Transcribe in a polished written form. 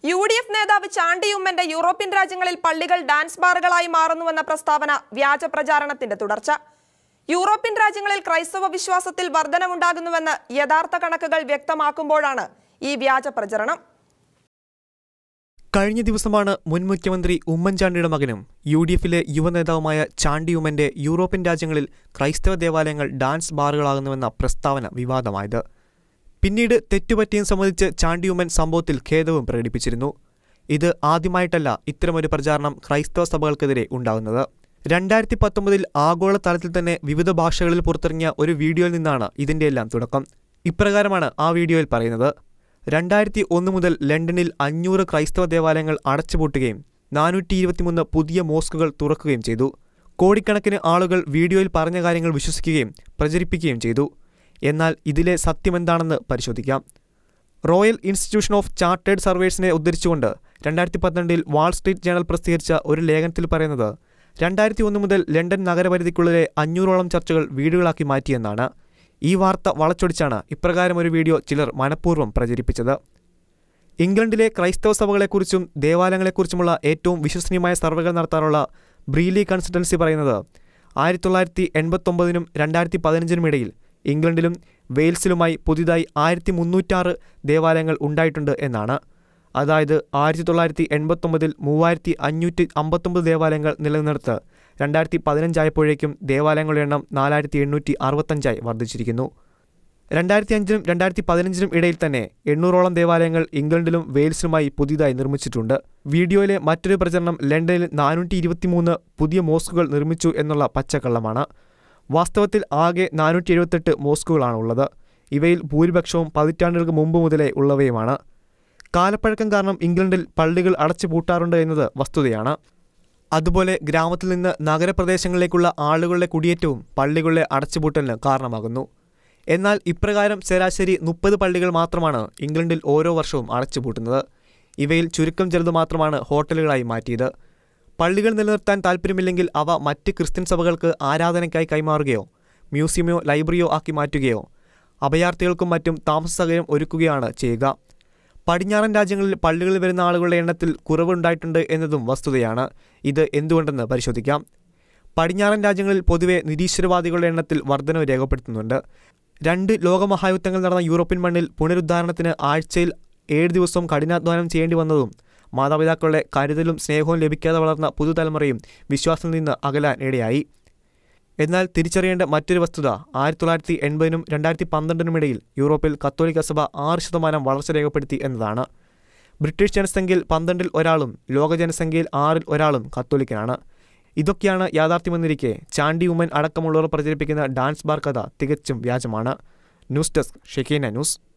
UDF നേതാവ് ചാണ്ടി ഉമ്മന്റെ European രാജ്യങ്ങളിൽ പള്ളികൾ ഡാൻസ് ബാറുകളായി മാറുന്നുവെന്ന പ്രസ്താവന വ്യാജ പ്രചാരണത്തിന്റെ തുടർച്ച. യൂറോപ്യൻ രാജ്യങ്ങളിൽ ക്രൈസ്തവ വിശ്വാസത്തിൽ വർധനവുണ്ടാകുന്നുവെന്ന് യഥാർത്ഥ കണക്കുകൾ വ്യക്തമാക്കുമ്പോഴാണ് ഈ വ്യാജ പ്രചരണം. കഴിഞ്ഞ ദിവസമാണ് മുൻ മുഖ്യമന്ത്രി ഉമ്മൻചാണ്ടിയുടെ മകനും UDFിലെ യുവനേതാവുമായ ചാണ്ടി ഉമ്മന്റെ യൂറോപ്യൻ രാജ്യങ്ങളിൽ ക്രൈസ്തവ ദേവാലയങ്ങൾ ഡാൻസ് ബാറുകളാകുന്നുവെന്ന പ്രസ്താവന വിവാദമായത്. പിന്നീട് തെറ്റുപറ്റിയും സംബന്ധിച്ച് ചാണ്ടി ഉമ്മൻ സംഭവത്തിൽ ഖേദവും പ്രകടിപ്പിച്ചിരുന്നു. ഇത് ആദ്യമായിട്ടല്ല ഇത്തരമൊരു പ്രചാരണം ക്രൈസ്തവ സഭകൾക്കെതിരെ ഉണ്ടാകുന്നത്. 2019 ആഗോള തലത്തിൽ തന്നെ വിവിധ ഭാഷകളിൽ പുറത്തിറങ്ങിയ ഒരു വീഡിയോയിൽ നിന്നാണ് ഇതിൻ്റെയെല്ലാം തുടക്കം. ഇപ്രകാരമാണ് ആ വീഡിയോയിൽ പറയുന്നത്. 2001 മുതൽ ലണ്ടനിൽ 500 ക്രൈസ്തവ ദേവാലയങ്ങൾ അടച്ചുപൂട്ടുകയും 423 പുതിയ മോസ്കുകൾ തുറക്കുകയും ചെയ്തു. കോടിക്കണക്കിന് ആളുകൾ വീഡിയോയിൽ പറഞ്ഞ കാര്യങ്ങൾ വിശ്വസിക്കുകയും പ്രചരിപ്പിക്കുകയും ചെയ്തു. എന്നാൽ ഇതിലെ സത്യമെന്താണെന്ന് പരിശോധിക്കാം. റോയൽ ഇൻസ്റ്റിറ്റ്യൂഷൻ ഓഫ് ചാർട്ടേഡ് സർവേഴ്സിനെ ഉദ്ധരിച്ചുകൊണ്ട് 2012 വാൾ സ്ട്രീറ്റ് ജേണൽ പ്രസിദ്ധീകരിച്ച ഒരു ലേഖനത്തിൽ പറയുന്നത് 2001 മുതൽ ലണ്ടൻ നഗരപരിധിക്കുള്ളിലെ 500ഓളം ചർച്ചുകൾ വീടുകളാക്കി മാറ്റിയെന്നാണ്. ഈ വാർത്ത വളച്ചൊടിച്ചാണ് ഇപ്രകാരം ഒരു വീഡിയോ ചിലർ മനഃപൂർവ്വം പ്രചരിപ്പിച്ചത്. ഇംഗ്ലണ്ടിലെ ക്രൈസ്തവ സഭകളെക്കുറിച്ചും ദേവാലയങ്ങളെക്കുറിച്ചുമുള്ള ഏറ്റവും വിശ്വസനീയമായ സർവേകൾ നടത്താറുള്ള ബ്രീലി കൺസൾട്ടൻസി പറയുന്നത് 1989 2015 ഇടയിൽ ഇംഗ്ലണ്ടിലും വെയിൽസിലുമായി പുതിയതായി 1306 ദേവാലയങ്ങൾ ഉണ്ടായിട്ടുണ്ട് എന്നാണ്. അതായത് 1989 3559 ദേവാലയങ്ങൾ നിലനിർത്ത് 2015 ആയപ്പോഴേക്കും ദേവാലയങ്ങളുടെ എണ്ണം 4865 വർദ്ധിച്ചിരിക്കുന്നു. 2005 2015 ഇടയിൽ തന്നെ 800ഓളം ദേവാലയങ്ങൾ ഇംഗ്ലണ്ടിലും വെയിൽസിലുമായി പുതിയതായി നിർമ്മിച്ചിട്ടുണ്ട്. വീഡിയോയിലെ മറ്റൊരു പ്രചരണം ലണ്ടനിൽ 423 പുതിയ മോസ്കുകൾ നിർമ്മിച്ചു എന്നുള്ള പച്ചക്കള്ളമാണ്. വാസ്തവത്തിൽ ആകെ 478 മോസ്കുകളാണുള്ളത്. ഇവയിൽ ഭൂരിപക്ഷവും പതിറ്റാണ്ടുകൾക്ക് മുമ്പ് മുതലേ ഉള്ളവയുമാണ്. കാലപ്പഴക്കം കാരണം ഇംഗ്ലണ്ടിൽ പള്ളികൾ അടച്ചുപൂട്ടാറുണ്ട് എന്നത് വസ്തുതയാണ്. അതുപോലെ ഗ്രാമത്തിൽ നിന്ന് നഗരപ്രദേശങ്ങളിലേക്കുള്ള ആളുകളുടെ കുടിയേറ്റവും പള്ളികളുടെ അടച്ചുപൂട്ടലിന് കാരണമാകുന്നു. എന്നാൽ ഇപ്രകാരം ശരാശരി 30 പള്ളികൾ മാത്രമാണ് ഇംഗ്ലണ്ടിൽ ഓരോ വർഷവും അടച്ചുപൂട്ടുന്നത്. ഇവയിൽ ചുരുക്കം ചെറുത് മാത്രമാണ് ഹോട്ടലുകളായി മാറ്റിയത്. പള്ളികൾ നിലനിർത്താൻ താല്പര്യമില്ലെങ്കിൽ അവ മറ്റ് ക്രിസ്ത്യൻ സഭകൾക്ക് ആരാധനയ്ക്കായി കൈമാറുകയോ മ്യൂസിയമോ ലൈബ്രറിയോ ആക്കി മാറ്റുകയോ അഭയാർത്ഥികൾക്കും മറ്റും താമസ സൗകര്യം ഒരുക്കുകയാണ് ചെയ്യുക. പടിഞ്ഞാറൻ രാജ്യങ്ങളിൽ പള്ളികളിൽ വരുന്ന ആളുകളുടെ എണ്ണത്തിൽ കുറവുണ്ടായിട്ടുണ്ട് എന്നതും വസ്തുതയാണ്. ഇത് എന്തുകൊണ്ടെന്ന് പരിശോധിക്കാം. പടിഞ്ഞാറൻ രാജ്യങ്ങളിൽ പൊതുവെ നിരീശ്വരവാദികളുടെ എണ്ണത്തിൽ വർധനവ് രേഖപ്പെടുത്തുന്നുണ്ട്. 2 ലോകമഹായുദ്ധങ്ങൾ നടന്ന യൂറോപ്യൻ മണ്ണിൽ പുനരുദ്ധാരണത്തിന് ആഴ്ചയിൽ 7 ദിവസവും കഠിനാധ്വാനം ചെയ്യേണ്ടി വന്നതും മാതാപിതാക്കളുടെ കരുതലും സ്നേഹവും ലഭിക്കാതെ വളർന്ന പുതുതലമുറയും വിശ്വാസത്തിൽ നിന്ന് അകലാൻ ഇടയായി. എന്നാൽ തിരിച്ചറിയേണ്ട മറ്റൊരു വസ്തുത 1980 2012 ഇടയിൽ യൂറോപ്പിൽ കത്തോലിക്ക സഭ 6% വളർച്ച രേഖപ്പെടുത്തി എന്നതാണ്. ബ്രിട്ടീഷ് ജനസംഖ്യയിൽ 12-ൽ ഒരാളും ലോക ജനസംഖ്യയിൽ 6-ൽ ഒരാളും കത്തോലിക്കനാണ്. ഇതൊക്കെയാണ് യാഥാർത്ഥ്യമെന്നിരിക്കെ ചാണ്ടി ഉമ്മൻ അടക്കമുള്ളവർ പ്രചരിപ്പിക്കുന്ന ഡാൻസ് ബാർ കഥ തികച്ചും വ്യാജമാണ്. News desk Shekeena news.